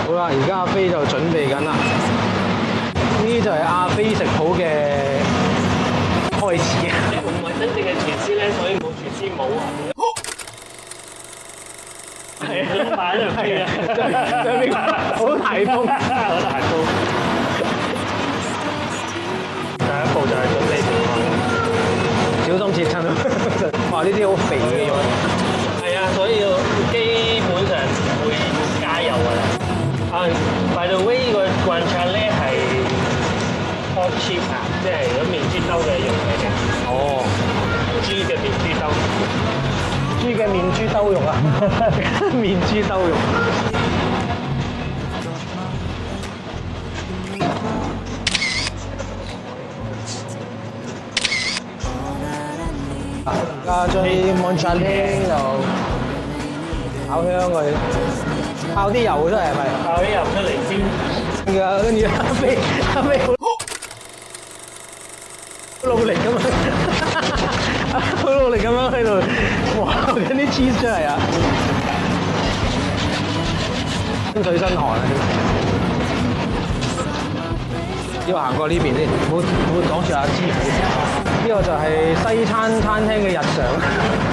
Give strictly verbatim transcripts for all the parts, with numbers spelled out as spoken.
好啦，而家阿飛就準備緊啦。呢啲就係阿飛食譜嘅開始。 我唔係真正嘅廚師咧，所以冇廚師帽啊。係啊，擺喺度飛啊！ 上面好大風， 好大風。第一步就係準備食飯， 小心切親啊！哇，呢啲好肥嘅肉。 係啊，所以基本上唔會加油㗎啦。啊 ，by the way， 呢個罐茶咧係 pork chip 啊，即係嗰面豬兜嘅肉嚟嘅。 哦， 豬嘅面豬兜。 豬嘅面豬兜肉啊！面豬兜肉。而家將啲 mozzarella 就炒香佢，爆啲油出嚟係咪？ 爆啲油出嚟先。 跟住跟住阿飛阿飛好努力咁樣，好努力咁樣喺度哇緊啲 cheese 出嚟啊！身水身汗啊！要行過呢邊先，唔好唔好講住阿師傅。呢個就係西餐餐廳嘅日常。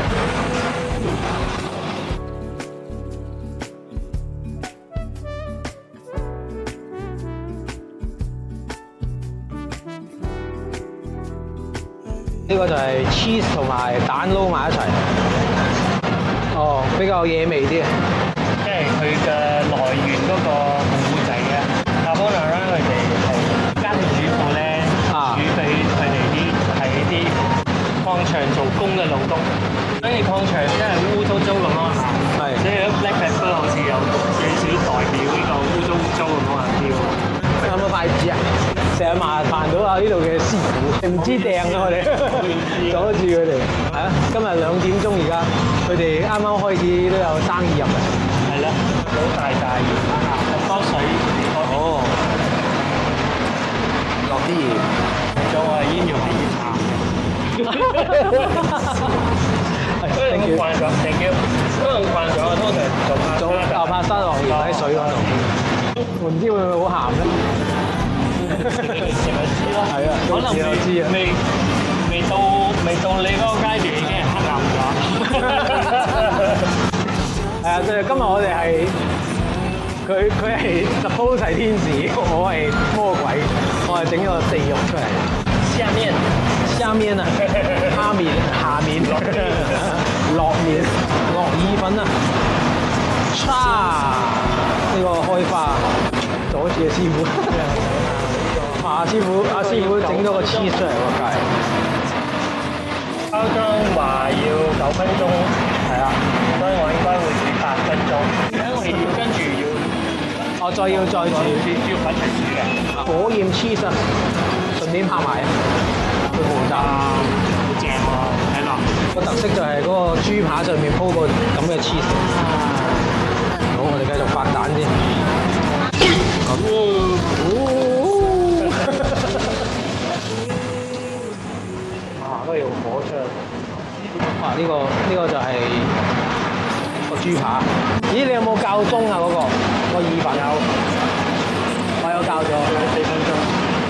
呢個就係 cheese 同埋蛋撈埋一齊。哦，比較野味啲。 即係佢嘅來源嗰個故仔啊。卡波拿拉佢哋係家庭主婦咧，煮俾佢哋啲係啲礦場做工嘅勞工。所以礦場真係污糟糟咁啊嘛。係。所以 black pepper 好似有少少代表呢個污糟污糟咁啊叫。 有冇筷子啊？成日麻煩到啊呢度嘅師傅，唔知掟啊我哋，阻住佢哋。係啊，今日兩點鐘而家，佢哋啱啱開始都有生意入嚟。 係啦，好大大鹽，咁多水。 哦，落啲鹽， 就係煙肉啲鹽鹹。因為我慣咗，成叫，因為我慣咗，通常做做牛扒沙落鹽喺水嗰度，唔知會唔會好鹹咧？ 食咪知咯， 係啊， 可能我知啊， 未未到未到你嗰個階段已經係黑暗咗。 係啊，即係今日我哋係佢佢係 suppose 係天使，我係魔鬼，我係整咗個地獄出嚟。 下面下面啊，下面下面落面落意粉啊，叉呢個開花阻住嘅師傅。阿師傅，阿師傅整咗個 cheese 出嚟喎，梗係包裝話要九分鐘，係啊，所以我應該會煮八分鐘，因為要跟住要， 我再要再煮， 要粉齊煮嘅， 火焰 cheese 啊，順便拍埋，佢負責， 好正喎，睇落個特色就係嗰個豬扒上面鋪個咁嘅 cheese。好，我哋繼續發蛋先。都要火出嚟。哇！呢、這個呢、這個就係個豬扒。咦？你有冇校鐘啊？嗰、那個個意粉有，我有校咗四分鐘。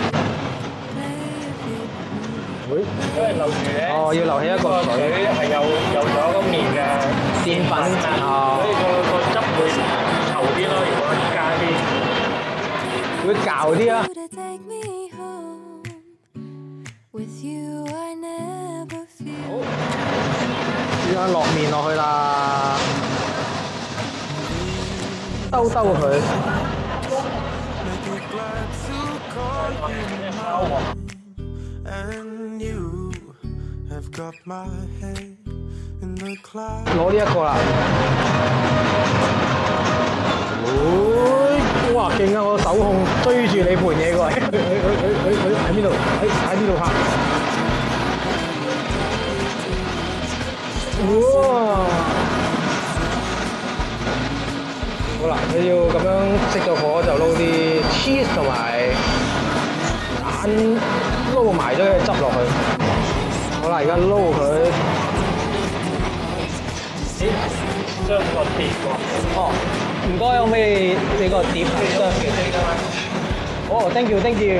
會？ 因為留住咧。 哦，要留起一個水。 係有有咗嗰面嘅澱粉啊，所以個個汁會稠啲咯。如果加啲， 會嚼啲啊。而家落面落去啦，兜兜佢。攞呢一個啦。會，哇勁啊！我手控追住你盤嘢過嚟。佢佢佢佢佢喺邊度？喺喺邊度拍？哇！好啦，你要咁樣熄咗火就撈啲 cheese 同埋蛋撈埋咗嘅汁落去。好啦，而家撈佢。 咦？將個碟喎。 哦， 唔該，可唔可以你個碟 serve 嘅？哦，thank you，thank you。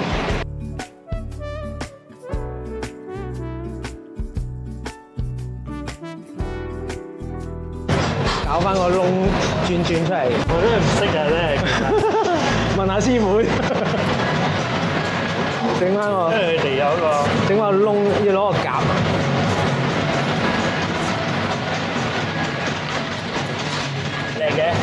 搞翻個窿轉轉出嚟， 我真係唔識啊，真係。 問下師傅。整翻個， 因為佢哋有個整個窿要攞個夾。 靚嘅。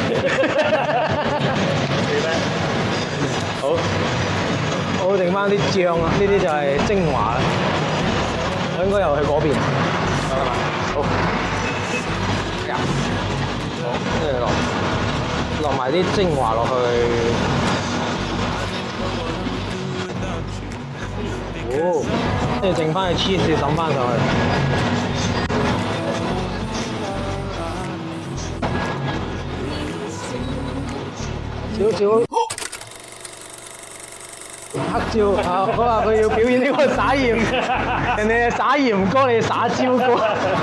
好，我剩翻啲醬啊，呢啲就係精華啦。我應該又去嗰邊。好，夾。好，跟住落落埋啲精華落去。哦，跟住剩翻嘅 cheese 揼翻上去。少少。黑椒啊！我話佢要表演呢個撒鹽，人哋係撒鹽歌，你撒椒歌。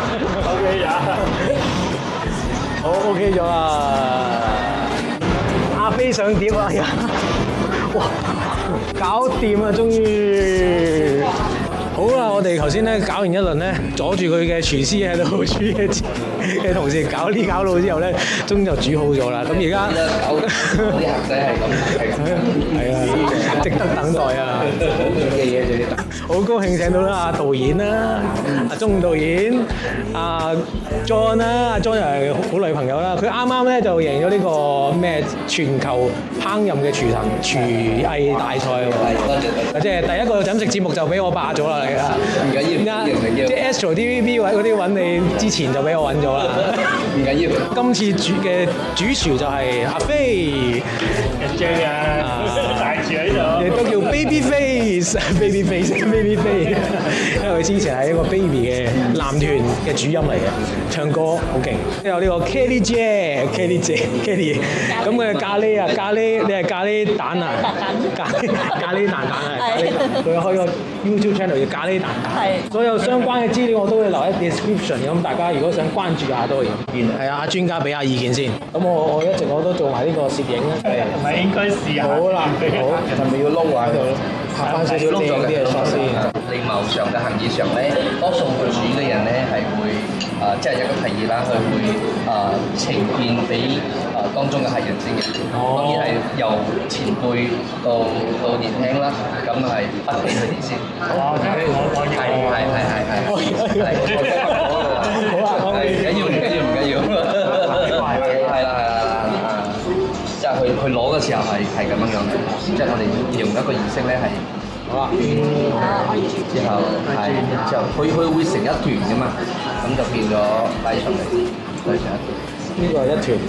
O K 呀， 好 OK 咗啦！阿飛上碟啊！呀，哇，搞掂啦，終於！好啦，我哋頭先咧搞完一輪咧，阻住佢嘅廚師喺度煮嘅嘅同事搞呢搞到之後咧，終於就煮好咗啦。咁而家啲客仔係咁，係咁， 係啊，值得等待啊！ 嘅嘢就要等。 好高興請到啦阿導演啦，阿鐘導演，阿 John 啦，阿 John 又係好女朋友啦。佢啱啱咧就贏咗呢個咩全球烹飪嘅廚神廚藝大賽喎。 多謝。 即係第一個飲食節目就俾我霸咗啦，而家。 唔緊要，唔緊要。 即係 Astro T V B 位嗰啲揾你之前就俾我揾咗啦。 唔緊要。 今次主嘅主廚就係阿飛， 一張啊，大廚喺度， 亦都叫 Baby Face，Baby Face，Baby Face， 因為佢之前係一個 Baby 嘅男團嘅主音嚟嘅，唱歌好勁。有呢個 Kelly J，Kelly J，Kelly， 咁佢係咖喱啊，咖喱，你係咖喱蛋啊？咖喱咖喱蛋蛋啊！佢有開個 YouTube channel 叫咖喱蛋蛋。係。所有相關嘅資料我都會留喺 description，咁大家如果想關注下都可以。係啊，專家俾下意見先。咁我我一直我都做埋呢個攝影咧。係。 係咪應該試下？ 好啦，好，係咪要撈喺度？拍翻少少靚啲嘅 shot 先。 禮貌上嘅行義上咧，多數會煮嘅人咧係會誒，即係一個提議啦，佢會誒呈現俾誒當中嘅客人先嘅。當然係由前輩到到年輕啦，咁係不俾佢哋先。 哦，即係我我要。 係係係係係。好啊，唔緊要唔緊要唔緊要。係啦係啦。即係去去攞嘅時候係係咁樣樣嘅，即係我哋用一個儀式咧係，好啦，之後係之後佢佢會成一團嘅嘛，咁就變咗擺上嚟，擺上一團。 呢個係一團，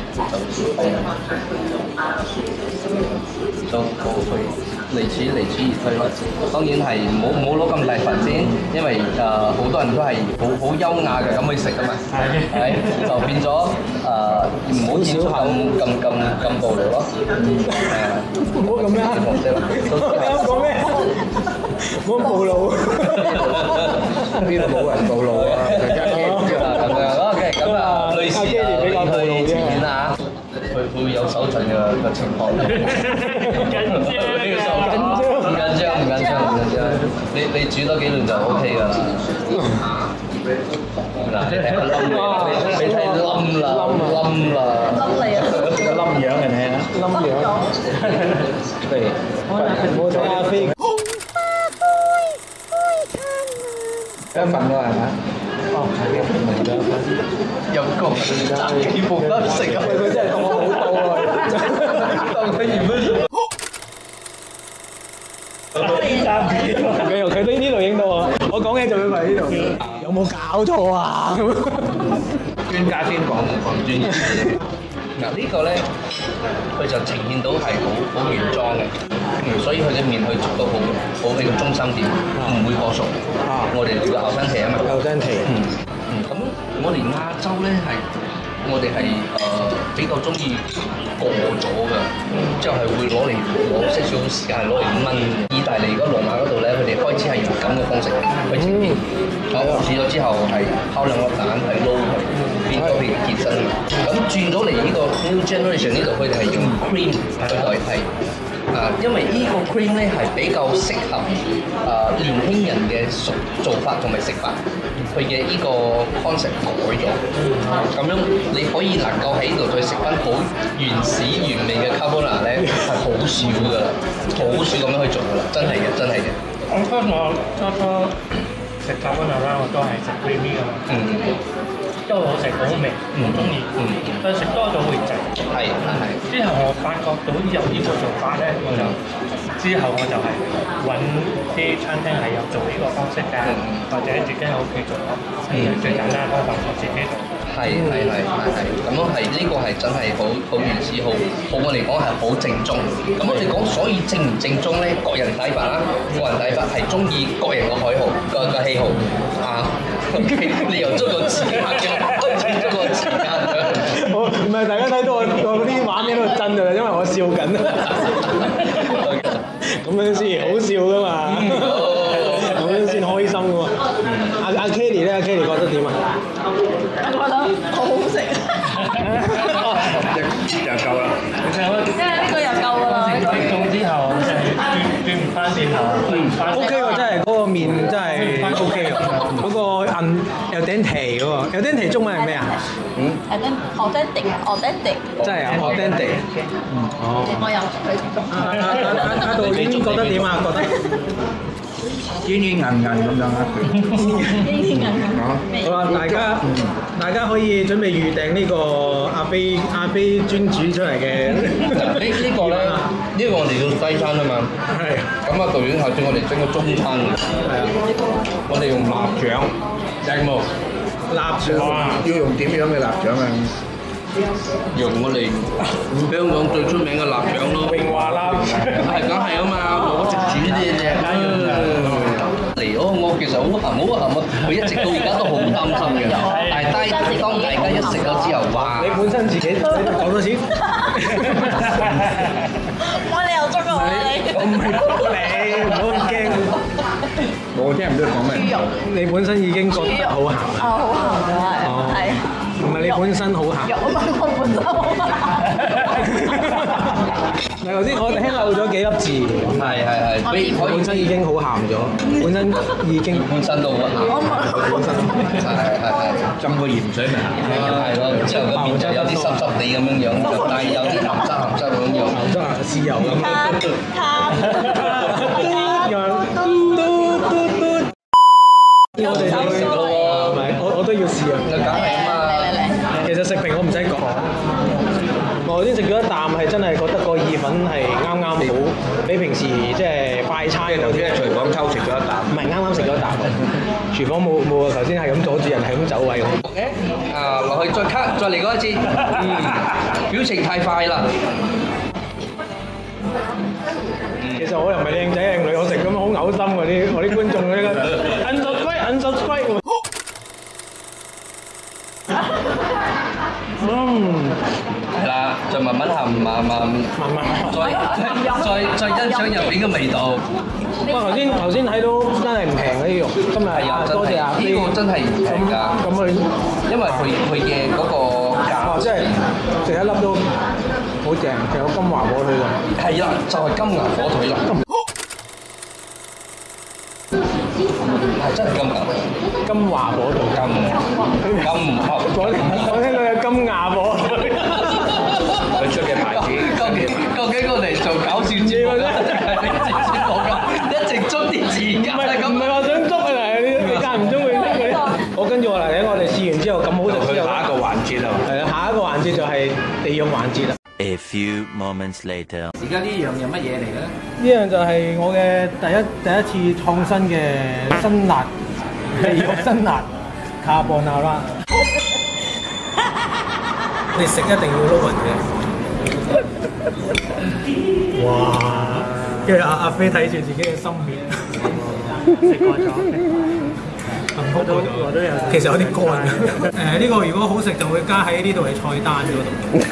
就好去離此離此而退咯。當然係唔好唔好攞咁大份先，因為誒好多人都係好好優雅嘅咁去食噶嘛，係就變咗誒唔好演出咁咁咁咁暴力咯。 唔好咁咩？你啱講咩？唔好暴露。 邊度冇人暴露啊？大家咁樣 OK， 咁啊，類似啊，比較暴露啲啊。佢佢會有手震嘅嘅情況。緊張，緊張，唔緊張，唔緊張，唔緊張。你你煮多幾輪就 OK 㗎啦。嗱，你睇下冧啦，你睇冧啦，冧啦，冧嚟啊！個冧樣嘅睇下， 冧樣。嚟，冇睇阿飛。 一份喎係咪？哦，係嘅，明咗。有個賺幾部得食啊！佢真係當我好多喎，當佢原本。唔緊要，佢都呢度影到啊！我講嘢就會喺呢度。有冇搞錯啊？專家先講講專業嘢。嗱呢個咧，佢就呈現到係好好原裝嘅，所以佢嘅面去捉到好好喺個中心點，唔會過熟。我哋叫後生皮啊嘛。 後生皮。 嗯嗯，咁我哋亞洲咧係，我哋係誒比較中意過咗嘅，之後係會攞嚟攞些少時間係攞嚟燜。意大利嗰羅馬嗰度咧，佢哋開始係用咁嘅方式去呈現。我試咗之後係拋兩個蛋係撈佢，變咗佢嘅結身啊嘛。咁轉咗嚟呢個 new generation 呢度，佢哋係用 cream 去代替。啊，因為呢個 cream 咧係比較適合啊年輕人嘅做做法同埋食法，佢嘅呢個 concept 改咗，咁樣你可以能夠喺度再食翻好原始原味嘅 carbonara 咧係好少噶啦，好少咁樣去做噶啦，真係嘅，真係嘅。 我初我初初食 carbonara 我都係食 creamy 噶嘛，嗯，都好食好味，我中意，嗯，但食多咗會滯。 係係。 之後我發覺到有呢個做法咧，我就之後我就係揾啲餐廳係有做呢個方式嘅，或者自己喺屋企做咯。最簡單嘅方法我自己做。係係係係係，咁樣係呢個係真係好好原始，好好我哋講係好正宗。咁我哋講所以正唔正宗咧，各人睇法啦，個人睇法係中意各人個喜好，個個喜好啊。你又捉個字眼嘅，捉個字眼嘅。 我唔係大家睇到我我啲畫面喺度震㗎啦，因為我笑緊啊。咁樣先好笑㗎嘛，咁樣先開心㗎嘛。阿阿 Kelly 咧，阿 Kelly 覺得點啊？ 我覺得好好食。 又夠啦。 因為呢個又夠㗎啦。 整咗之後，即係轉轉唔翻轉頭，轉唔翻。 O K 喎，真係嗰個面真係 O K 喎，嗰個韌有頂皮喎，有頂皮中文係咩啊？嗯。 authentic，authentic。 真係啊 ，authentic。嗯。哦。 我有佢講。 阿阿阿阿導演覺得點啊？覺得？ 煙煙韌韌咁樣啊！ 好啦，大家大家可以準備預訂呢個阿飛阿飛專煮出嚟嘅。 呢呢個咧，呢個我哋叫西餐啊嘛。 係。 咁啊，導演下次我哋整個中餐嘅。係啊。我哋用臘腸，正冇？ 臘腸。 要用點樣嘅臘腸啊？ 用我哋香港最出名嘅臘腸咯。 榮華臘腸。 係梗係啊嘛，我直剪啲嘢。嚟哦！我其實好鹹，好鹹啊！佢一直到而家都好擔心嘅。但係當大家一食咗之後，哇！ 你本身自己講多次。 哇！你又捉我你。 我唔係捉你，唔好咁驚。 我聽唔到講咩。 你本身已經覺得好鹹。 啊，好鹹㗎係。係。 唔係你本身好鹹。 肉啊嘛，我本身好鹹。 嗱，頭先我聽漏咗幾粒字。 係係係， 我本身已經好鹹咗，本身已經本身都好鹹。本身係係係浸個鹽水咪鹹。係咯，之後個面就有啲濕濕地咁樣樣，但係有啲鹹濕鹹濕咁樣樣。 鹹濕啊，豉油咁。我哋就食咯喎，係咪？我我都要試啊。 梗係啊嘛。 其實食評我唔使講，我頭先食咗一啖係真係覺得個意粉係啱啱好，比平時即係快餐嗰啲。 廚房抽食咗一啖， 唔係啱啱食咗一啖。廚房冇冇啊！頭先係咁阻住人，係咁走位。 誒啊，落去再 cut，再嚟過一次。嗯，表情太快啦。 其實我又唔係靚仔靚女，我食咁好嘔心嗰啲，我啲觀眾嗰啲，unsubscribe，unsubscribe。嗯， 係啦，就慢慢含，慢慢慢慢再再再欣賞入邊嘅味道。 哇！頭先頭先睇到真係唔平嗰啲肉，今日係啊， 多謝阿飛。 呢個真係唔平㗎。 咁佢因為佢佢嘅嗰個價， 哦，即係食一粒都好正，仲有金華火腿㗎。 係啦，就係金牙火腿啦。係真係金牙。 金華火腿。 金金合。 我聽到有金牙火腿。 佢出嘅牌子。 究竟究竟我哋做搞笑節目咧，定係你自己講㗎？一直捉啲字㗎。唔係唔係話想捉啊！你你間唔中會捉佢。我跟住我嚟睇，我哋試完之後咁好食之後， 下一個環節啊。 係啊，下一個環節就係地獄環節啦。 A few moments later， 而家呢樣嘢乜嘢嚟咧？ 呢樣就係我嘅第一第一次創新嘅辛辣地獄辛辣卡布納拉。你食一定要撈勻嘅。哇！跟住阿阿飛睇住自己嘅心面，食過咗。我都我都有，其實有啲乾。誒呢個如果好食就會加喺呢度嘅菜單嗰度。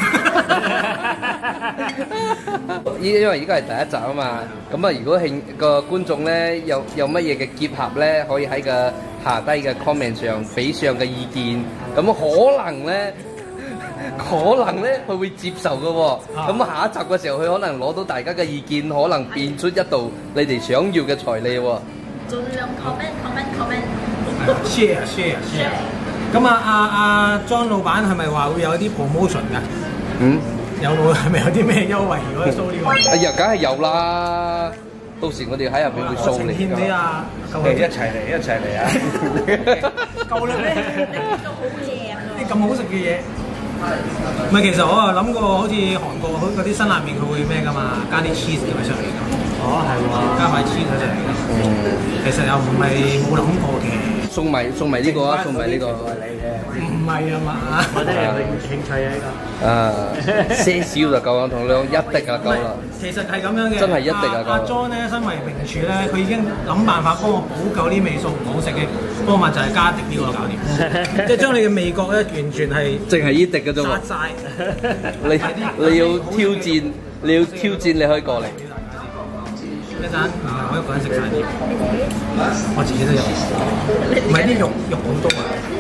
依因為依家係第一集啊嘛，咁啊如果興個觀眾咧有有乜嘢嘅結合咧，可以喺個下低嘅 comment 上俾上嘅意見， 咁可能咧。可能咧佢會接受嘅喎，咁啊下一集嘅時候佢可能攞到大家嘅意見，可能變出一道你哋想要嘅材料喎。 盡量 comment comment comment。 share share share。咁啊啊啊莊老闆係咪話會有啲 promotion 㗎？ 嗯。 有冇係咪有啲咩優惠？如果 show 呢個？ 哎呀，梗係有啦！到時我哋喺入邊會 show 你㗎。 你啊， 誒一齊嚟，一齊嚟啊！ 夠啦咩？ 你呢個好正啊！ 啲咁好食嘅嘢。唔係，其實我啊諗過，好似韓國嗰啲辛辣麵，佢會咩㗎嘛？加啲 cheese 咁樣上嚟㗎。 哦，係喎， 加塊 cheese 上嚟㗎。其實又唔係冇諗過嘅。 送埋送埋呢個啊，送埋呢個。 唔係啊嘛。 我真係有興趣啊呢個。 啊，些少就夠啦，同你講一滴就夠啦。 其實係咁樣嘅。 真係一滴就夠。 阿 John 咧，身為名廚咧，佢已經諗辦法幫我補救啲味素唔好食嘅方法，就係加滴呢個搞掂。即係將你嘅味覺咧，完全係淨係呢滴嘅啫喎。 殺晒。 你你要挑戰，你要挑戰，你可以過嚟。 一陣唔係我一個人食晒啲，我自己都有。唔係啲肉肉好多啊！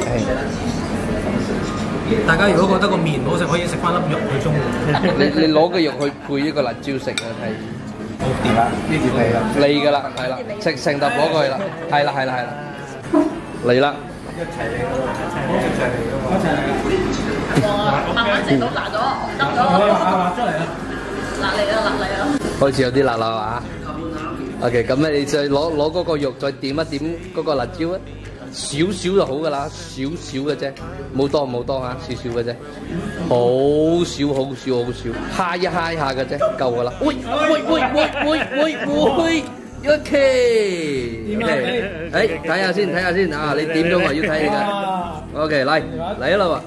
大家如果覺得個麵唔好食，可以食翻粒肉去中和。 你你攞個肉去配一個辣椒食啊，係。 好掂啦！呢碟嚟啦， 嚟㗎啦，係啦，成成沓攞過去啦，係啦係啦係啦，嚟啦！ 一齊嚟㗎喎，一齊嚟㗎喎，一齊嚟㗎。 哇！慢慢食到辣咗，得咗。 辣出嚟啦！ 辣嚟啦，辣嚟啦！ 開始有啲辣啦嘛。OK， 咁你再攞攞嗰個肉再點一點嗰個辣椒啊，少少就好㗎啦，少少嘅啫，冇多冇多嚇，少少嘅啫，好少好少好少，揩一揩下嘅啫，夠㗎啦。喂喂喂喂喂喂喂 ，OK， 誒睇下先睇下先啊，你點咗我要睇你㗎。OK， 嚟嚟啦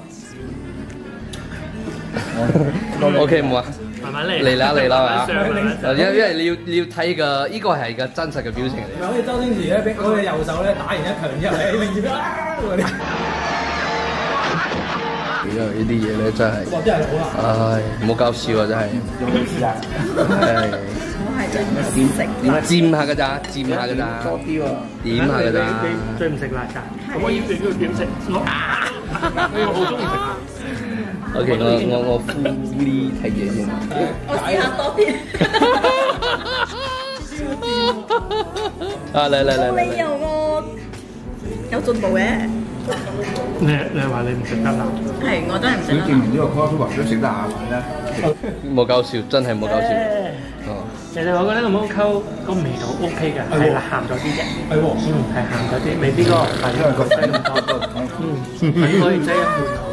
喎。OK 冇啊？ 慢慢嚟。 嚟啦嚟啦係嘛！因因為你要你要睇個呢個係個真實嘅表情嚟。 好似周星馳咧，俾嗰隻右手咧打完一拳之後咧，永遠啊嗰啲。 因為呢啲嘢咧真係， 哇！真係好啊！ 唉，唔好搞笑啊！真係。係。 我係最唔識。 沾下㗎咋，沾下㗎咋。 多啲喎。 點下㗎咋。 你最唔食辣㗎？咁我要你要點食？我我好中意食辣。 OK， 我我我 fully 睇嘢先。 我試下多啲。 啊嚟嚟嚟嚟你有個有進步嘅。 你你係話你唔食得辣？ 係，我真係唔食得辣。 見完呢個 course 話都食得下飯啦。 冇搞笑，真係冇搞笑。哦。 其實我覺得個芒溝個味道 OK 嘅，係啦鹹咗啲嘅。係喎，嗯，係鹹咗啲，未必個係因為個西咁多。嗯，可以擠一半。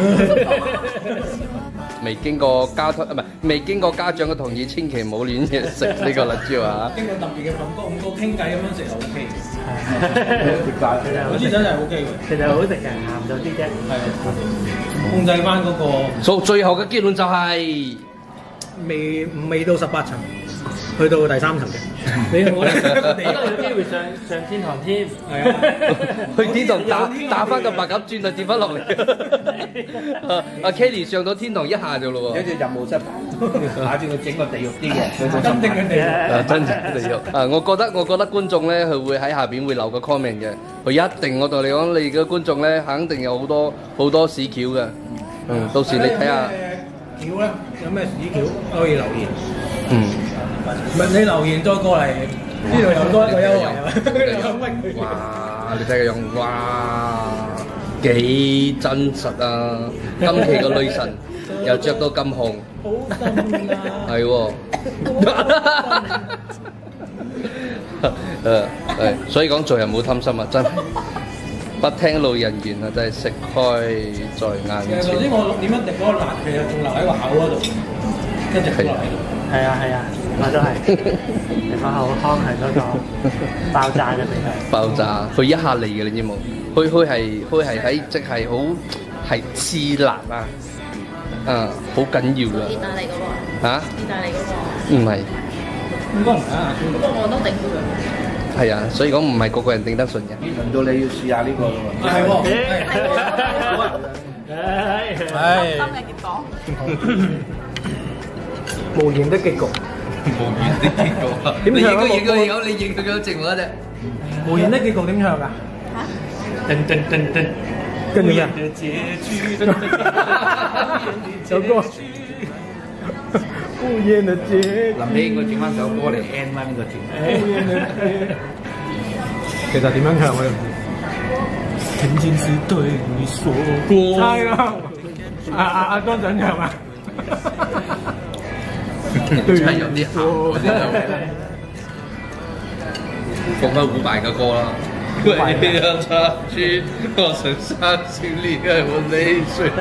未經過家長唔係未經過家長嘅同意，千祈唔好亂食呢個辣椒啊！ 經過特別嘅感覺，五個傾偈咁樣食就 O K 係， 食飯嗰啲真係 O K 嘅， 其實好食嘅，鹹咗啲啫。 係控制翻嗰個。 所最後嘅結論就係未未到十八層，去到第三層嘅。你我覺得有機會上上天堂添。 係啊， 去天堂打打翻個白鴿轉就跌翻落嚟。阿 Kelly 上到天堂一下就咯喎。 有隻任務失敗，打算佢整個地獄啲嘅。 真正嘅地獄。 啊，真正嘅地獄。啊，我覺得我覺得觀眾咧，佢會喺下邊會留個 comment 嘅。佢一定我同你講，你嘅觀眾咧，肯定有好多好多屎橋嘅。嗯，到時你睇下。 橋咧，有咩屎橋可以留言。 嗯。 唔係你留言再過嚟，呢度有多一個優惠啊！ 哇！你睇個樣，哇，幾真實啊！今期個女神又着到咁紅， 好心啊！ 係喎。誒係，所以講做人冇貪心啊，真係不聽路人言啊，真係食開在眼前。 頭先我點樣滴嗰個辣，其實仲留喺個口嗰度，一直落喺度。 係啊係啊，我都係。你個口腔係嗰個爆炸嘅味道。 爆炸，佢一下嚟嘅你知冇？佢佢係佢係喺即係好係刺辣啊！啊，好緊要㗎。 意大利嗰個。 嚇？ 意大利嗰個。 唔係。 應該唔係啊， 不過我都頂到嘅。 係啊，所以講唔係個個人頂得順嘅。 輪到你要試下呢個喎。 係喎。 係。心嘅結果。 無言的結局。 無言的結局啊！ 點唱啊？ 你應該有你認佢嘅正話啫。 無言的結局點唱㗎？ 噔噔噔噔。 跟住咩啊？首歌。敷衍的結局。 臨尾應該整翻首歌嚟 end 翻呢個節目。 其實點樣唱我都唔知。曾經是對你說過。係啊，阿阿阿江想唱啊。 真係有啲鹹嗰啲放翻伍佰嘅歌啦。為了他去，我曾傷心離開我淚水。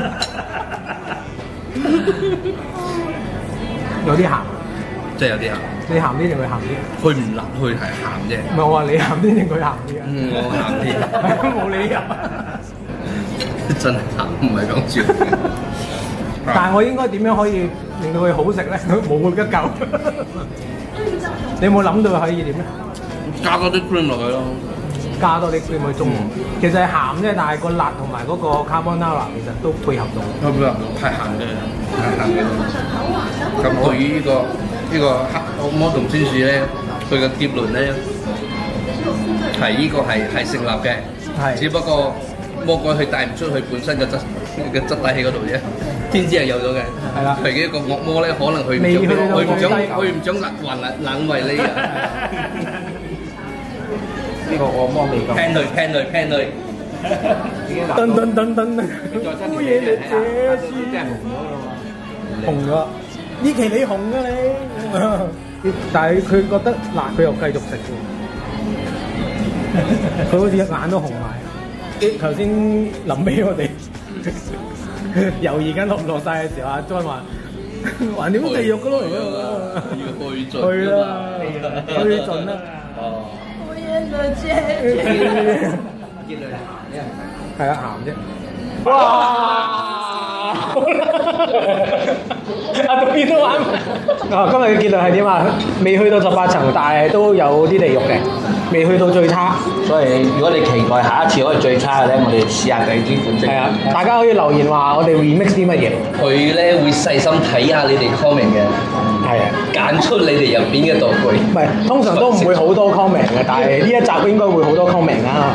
有啲鹹， 真係有啲鹹。 你鹹啲定佢鹹啲？ 佢唔辣，佢係鹹啫。 唔係我話你鹹啲定佢鹹啲啊？ 嗯，我鹹啲。 冇理由。 真係鹹，唔係講笑。 但係我應該點樣可以令到佢好食咧？冇得救。你有冇諗到可以點咧？ 加多啲 cream 落去咯。 加多啲 cream 去中和。其實係鹹啫，但係個辣同埋嗰個 carbonara 其實都配合到。 配合係鹹嘅，係鹹嘅。咁對於呢個呢個黑惡魔同天使咧，佢嘅結論咧係呢個係係成立嘅， 係只不過魔鬼佢帶唔出佢本身嘅質嘅質底喺嗰度啫。天使係有咗嘅， 係啦。 佢嘅一個惡魔咧，可能佢唔想佢唔想佢唔想冷雲冷為你啊！ 呢個惡魔未夠。 聽佢聽佢聽佢。 噔噔噔噔噔，敷衍你這真係紅咗啦嘛！ 紅咗，呢期你紅啊你，但係佢覺得辣，佢又繼續食喎，佢好似眼都紅埋。頭先臨尾我哋猶豫緊落唔落晒嘅時候，阿 John 話橫掂地獄噶咯， 要去盡去啦，去盡啦。 敷衍的結局。 結論係鹹啫。 係啊，鹹啫。哇！阿杜邊都玩。啊，今日嘅結論係點啊？未去到十八層，但係都有啲地獄嘅，未去到最差。 所以如果你期待下一次可以最差嘅咧，我哋試下第二啲款式。 係啊，大家可以留言話我哋 remix 啲乜嘢。 佢咧會細心睇下你哋 comment 嘅， 係啊， 揀出你哋入邊嘅道具。 唔係，通常都唔會好多 comment 嘅，但係呢一集應該會好多 comment 啊。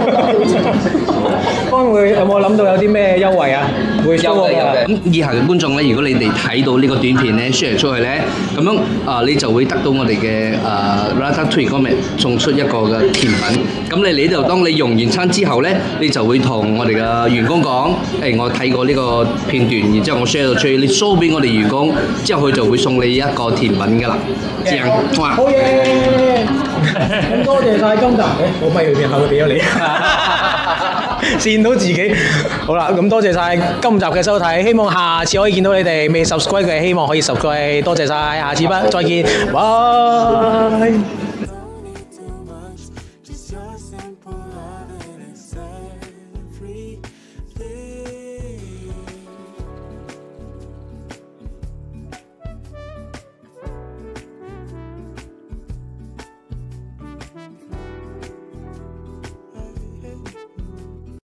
方會有冇諗到有啲咩優惠啊？會有嘅有嘅。咁以下嘅觀眾咧，如果你哋睇到呢個短片咧 share 出去咧，咁樣啊、呃、你就會得到我哋嘅誒 Ratatouille 嗰邊送出一個嘅甜品。咁你嚟呢度，當你用完餐之後咧，你就會同我哋嘅員工講：誒、欸，我睇過呢個片段，然之後我 share 到出去，你 show 俾我哋員工，之後佢就會送你一個甜品㗎啦。正，哇！ 好嘢！咁多謝晒今集，誒，我咪入邊後俾咗你。跣到自己，好啦，咁多謝晒今集嘅收睇，希望下次可以見到你哋未 subscribe 嘅，希望可以 subscribe，多謝晒，下次不再見，拜。